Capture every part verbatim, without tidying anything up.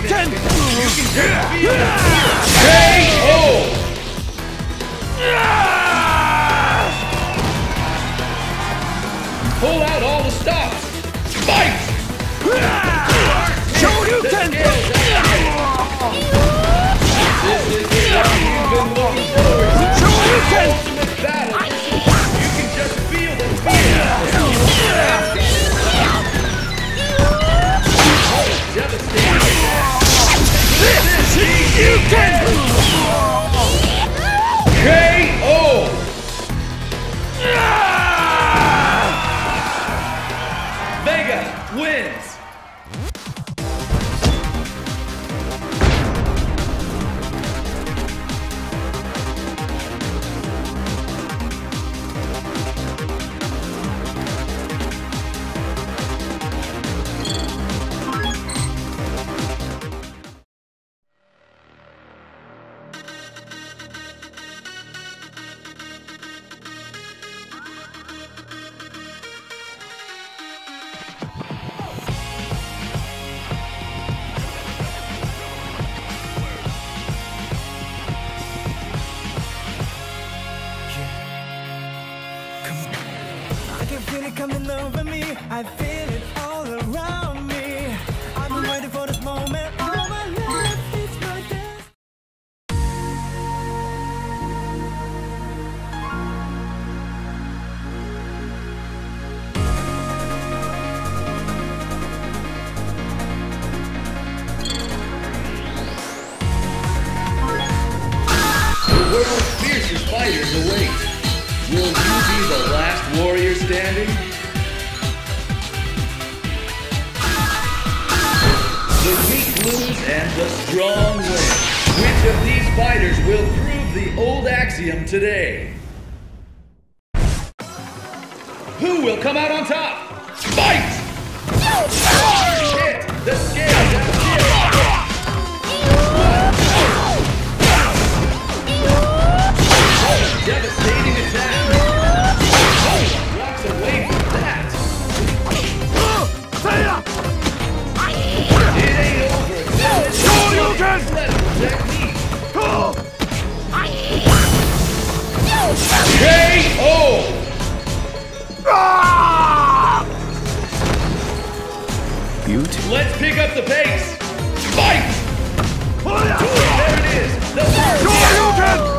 Shoryuken! You can just feel it. K O! Pull out all the stops. Fight! Shoryuken! This is the one you've been looking forward to. Shoryuken! Ultimate battle. You can just feel the fear. Devastating. This is Shoryuken! K O! Vega wins! I can feel it coming over me. I feel it all around me. I've been waiting for this moment all my life. It's my destiny. The world's fiercest fighters await. Will you be the last warrior standing? The weak lose and the strong win. Which of these fighters will prove the old axiom today? Who will come out on top? Fight! Hard hit! The scales have shifted! Devastating attack! Walks away from that! It ain't over! Shoryuken! Incredible technique! K O! Beauty. Let's pick up the pace! Fight! There it is! The first! Shoryuken!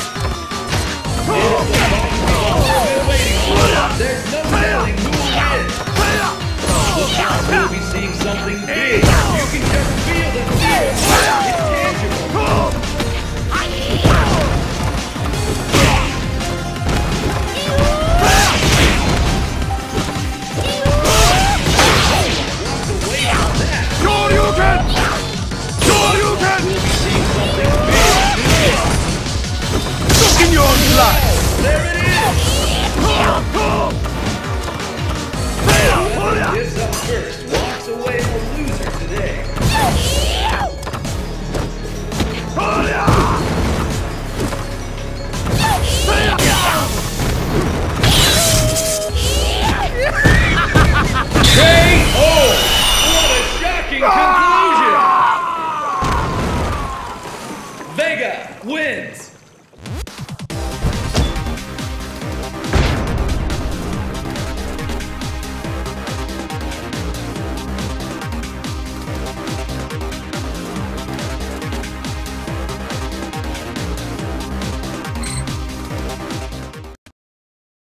There's no telling who will win. Look out, we'll be seeing something big. You can just feel the fear. It's tangible. Walks away from that. Shoryuken! Shoryuken! We'll be seeing something big. Look in your life! There it is. Gives up first, walks away a loser today. K O! What a shocking conclusion! Vega wins!